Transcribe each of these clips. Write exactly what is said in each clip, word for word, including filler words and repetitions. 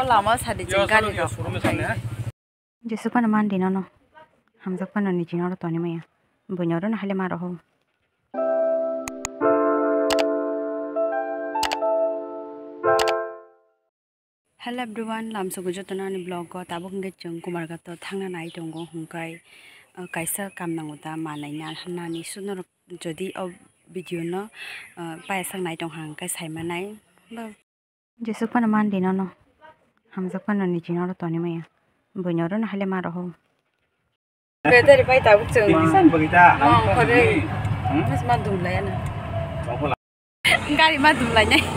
Kau lama sadi jengkar itu. Jesu kan mandi nono. Hamzak kan nani jinor to ni maya. Bunyor na hale maraho. Hello everyone, lam so gujotna ni blog ko tabuk nge jeng kumar ga to thangna nai tongo hungkai kaisa kam nanguta manai na hanna ni sunor jodi o video no paisang nai tong hang kai sai manai ba jesu pan man dino no hamzak pan ni jinor to ni maya bunyor na hale maraho beter pai tabuk jeng san bagita oh kore mas ma dum lai na gari ma dum lai nai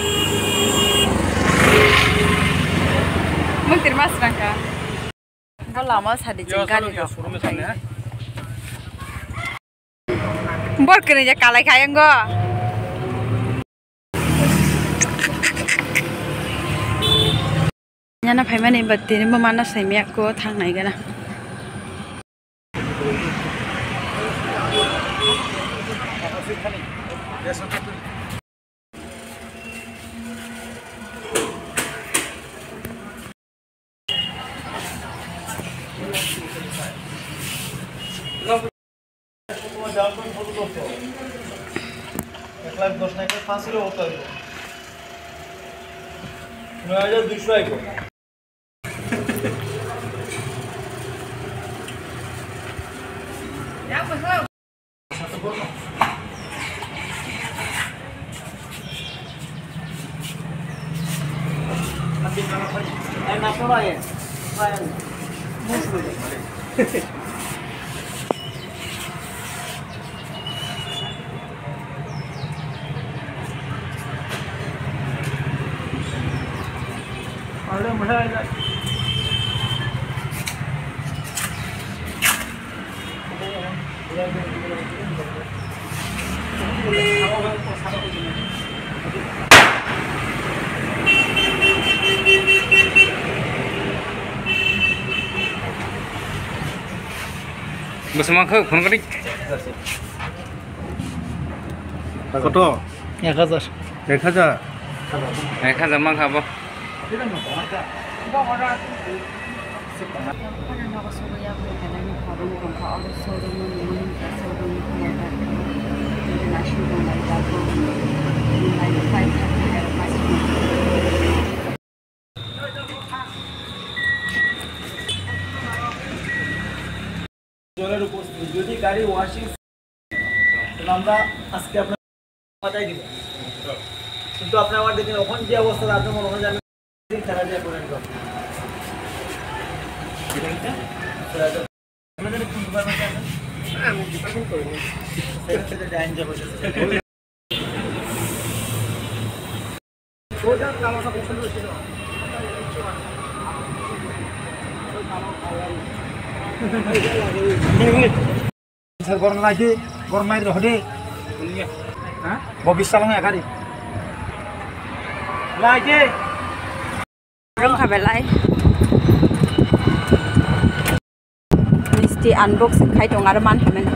Mungkin termas rangka. Kau lama sadi jengkar itu. Bor kerja kalai kaya enggak? Nyana payment ini berarti ini mana saya miak ko thang naik kan? एक लाख दस नाइक फांसी लो होता है नौ हजार दो सौ एक या बसो अभी खाना खाई ए ना सोरा है मुंह से Ada mana ada? Bersama ke, phone kali. Koto? एक हजार एक हजार एक हजार mang apa? যদি গাড়ি ওয়াশিং আমরা আজকে আপনার পাঠাই দিব কিন্তু আপনি আমার দেখেন ওখান যে অবস্থা আপনি মনে হয় জানেন খেলা দিয়ে করে নিব আপনাদের কোন ডিপার্টমেন্টে আছেন আমি ডিপার্টমেন্ট করি না সেটা ডাইন যাব ওটা কামাটা পছন্দ ছিল স্যার গরম লাগে গরম নাই রহদে হ্যাঁ ভবিষ্যৎ চালানো একারি লাগে Rong khabai lai. Misti unboxing khai tong ar man hamen.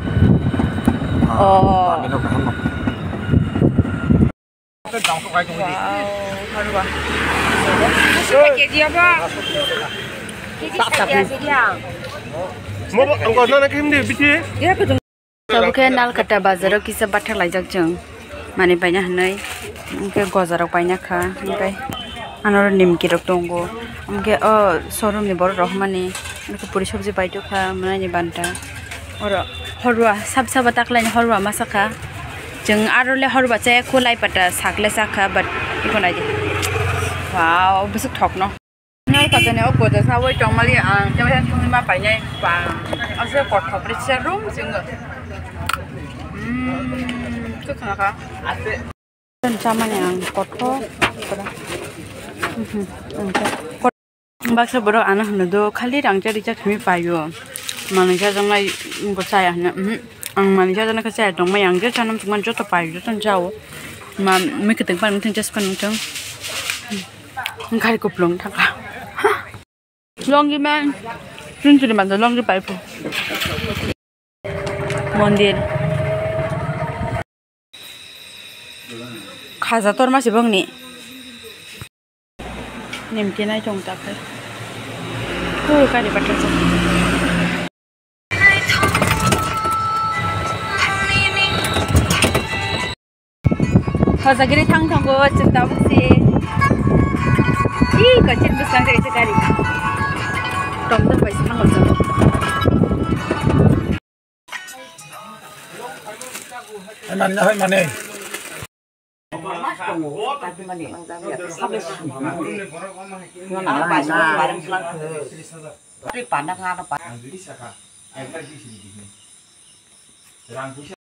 Oh. Wow, harwa. Ke dia ba? Ke dia. Mo angkor na kim di biti. Ya betul. Sabuke nal kata bazar ki sa bathak lai jak jeng. Mane paina hanai. Ke gozarok paina kha. Kai Anor nimki rok tongo amke o showroom ni bor rohmani ko puri sabji baito kha mana ni banta oro horwa sab sab taklai horwa masaka jeng arole horwa che khulai pata sakle sakha but ikonai di wow besuk thok no na ka tane o ko da sa wai tongmali ang jaman thungni ma pai nai pa ase ko thok pri che room jeng hmm ko khana ka ase tan chamane ang kotho kora baksa boro ana hanu do khali rangcha richa khmi payo manija jangai ko chaya hna ang manija jana ka chaya dong ma yang je chanam chungman jo to payo tan jao ma me ke teng pan thing just pan chang khari ko plong thaka longi man chun chun man longi pai pu mondir khaza tor ma sibang ni निमकी नाय दं दाखै हो गारि बाथ्राजों हजागिरि थां थांगौ जों दा बुंसि इ गचिन बेसेबां जायैसो गारि दम दोनबायसो थांगौ जों माने जाबाय माने Tapi pandang apa?